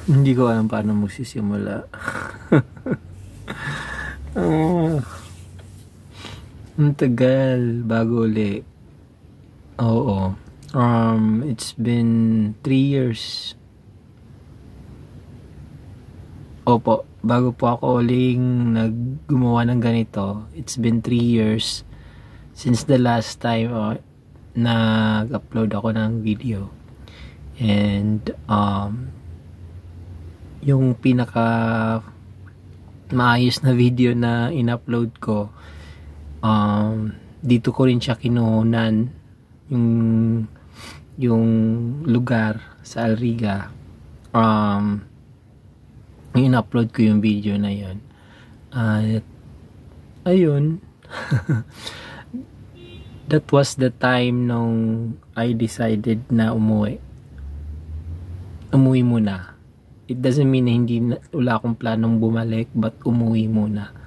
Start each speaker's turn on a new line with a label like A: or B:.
A: Hindi ko alam paano magsisimula. Ah, ang tagal bago uli. Oo. It's been 3 years. Opo, bago po ako uling gumawa ng ganito. It's been 3 years since the last time nag-upload ako ng video. And yung pinaka maayos na video na in-upload ko, dito ko rin siya kinuhunan, yung lugar sa Alriga. In-upload ko yung video na yun. Ayun. That was the time nung I decided na umuwi muna. It doesn't mean na wala akong planong bumalik, but umuwi muna.